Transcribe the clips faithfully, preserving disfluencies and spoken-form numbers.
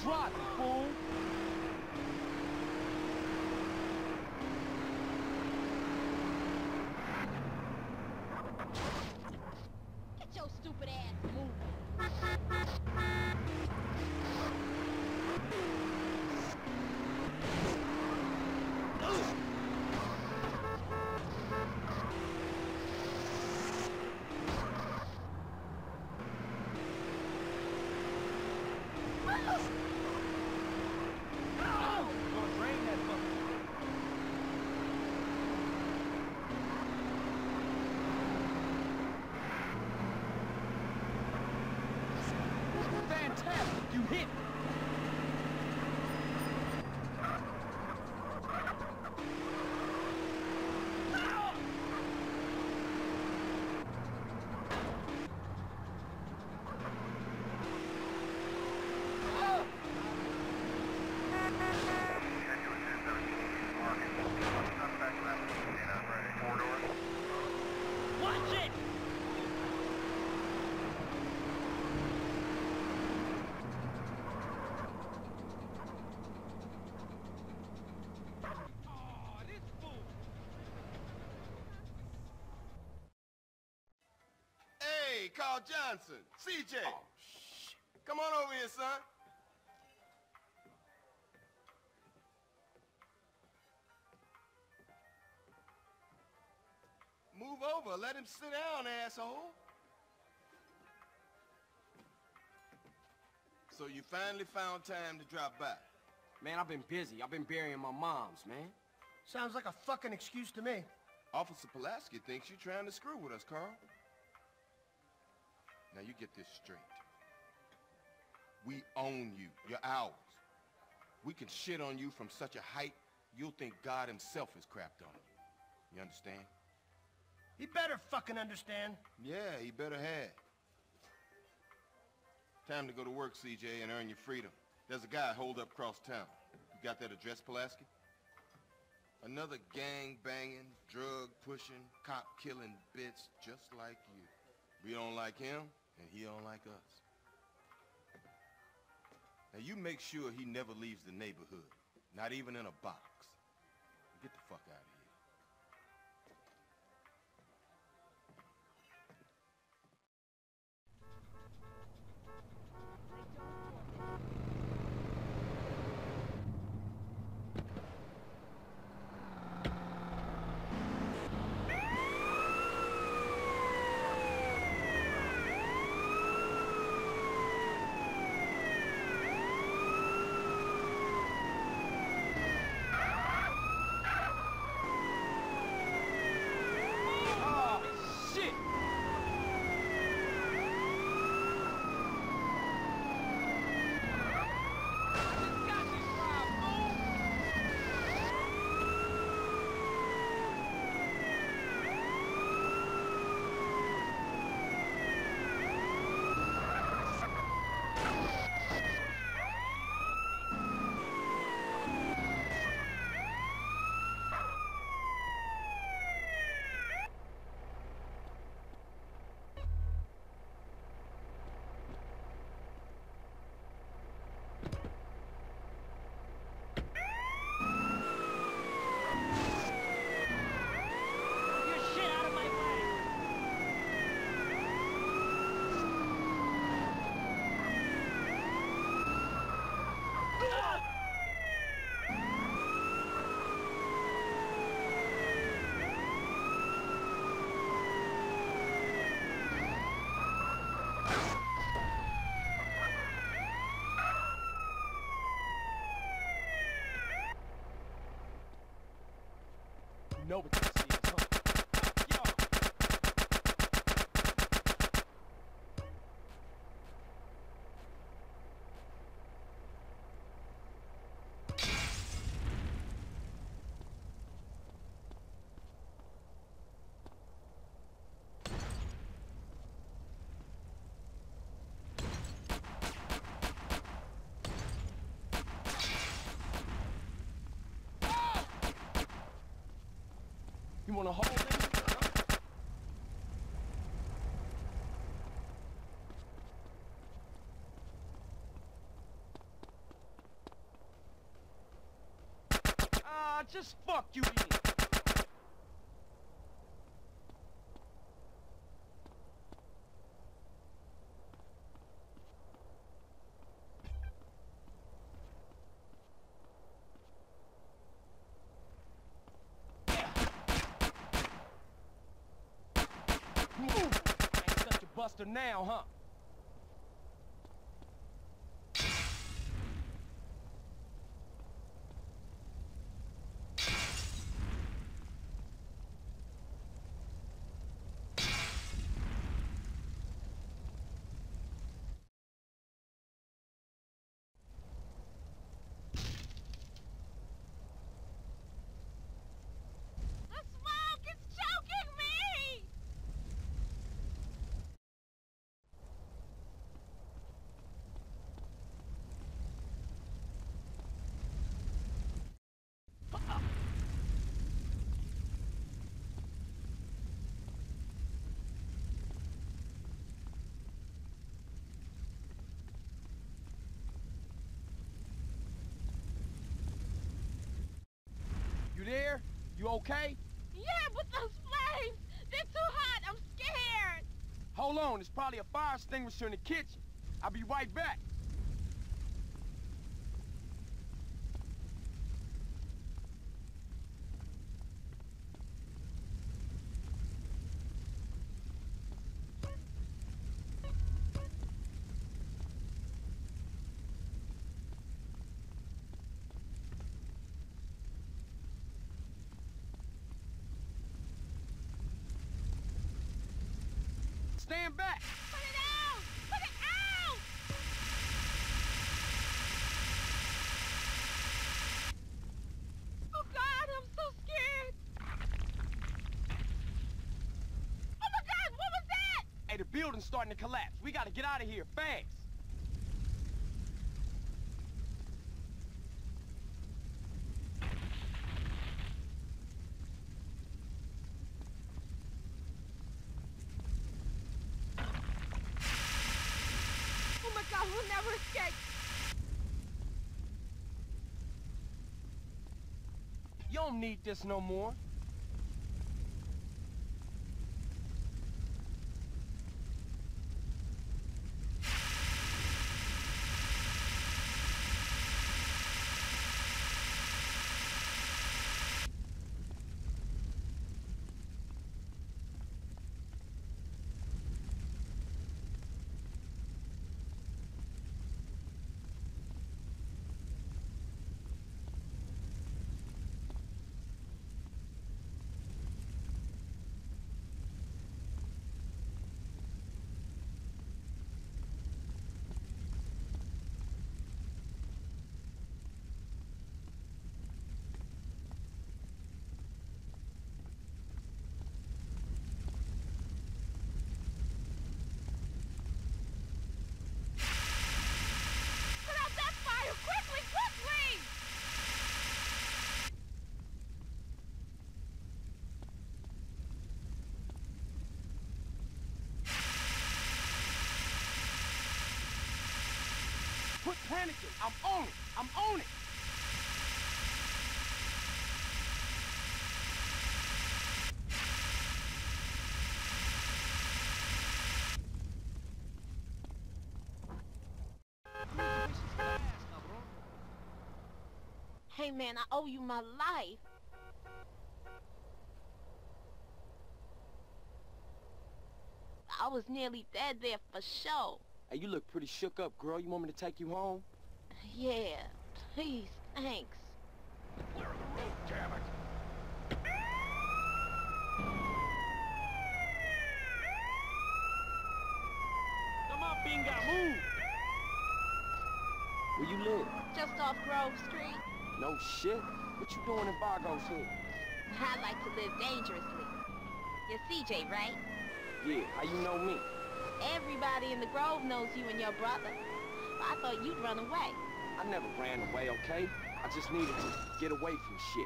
driving, fool? Get your stupid ass moving. Fantastic! You hit! Watch it! Hey, Carl Johnson, C J. Oh, shit. Come on over here, son. Move over. Let him sit down, asshole. So you finally found time to drop by. Man, I've been busy. I've been burying my moms, man. Sounds like a fucking excuse to me. Officer Pulaski thinks you're trying to screw with us, Carl. Now you get this straight. We own you. You're ours. We can shit on you from such a height, you'll think God himself has crapped on you. You understand? He better fucking understand. Yeah, he better have. Time to go to work, C J, and earn your freedom. There's a guy holed up across town. You got that address, Pulaski? Another gang-banging, drug-pushing, cop-killing bitch just like you. We don't like him, and he don't like us. Now you make sure he never leaves the neighborhood, not even in a box. Get the fuck out of here. You know what this is, huh? Yo! You wanna hold it? Nah, just fuck you then. I ain't such a buster now, huh? The smoke is choking me! You there? You okay? Yeah, but those flames! They're too hot! I'm scared! Hold on, there's probably a fire extinguisher in the kitchen. I'll be right back. Stand back! Put it out! Put it out! Oh God, I'm so scared! Oh my God, what was that? Hey, the building's starting to collapse. We gotta get out of here, fast! Oh my God, we'll never escape! You don't need this no more. Put out that fire! Quickly, quickly! Quit panicking. I'm on it. I'm on it. Hey man, I owe you my life. I was nearly dead there for sure. Hey, you look pretty shook up, girl. You want me to take you home? Yeah, please, thanks. Clear the road, damn it. Come on, Binga, move. Where you live? Just off Grove Street. No shit. What you doing in Vargo's hood? I like to live dangerously. You're C J, right? Yeah, how you know me? Everybody in the Grove knows you and your brother. But I thought you'd run away. I never ran away, okay? I just needed to get away from shit.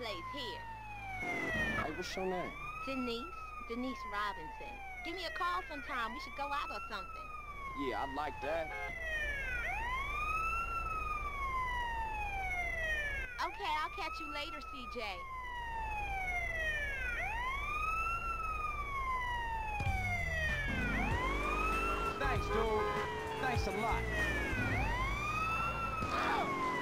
place here. Hey, what's your name? Denise. Denise Robinson. Give me a call sometime. We should go out or something. Yeah, I'd like that. Okay, I'll catch you later, C J. Thanks, dude. Thanks a lot.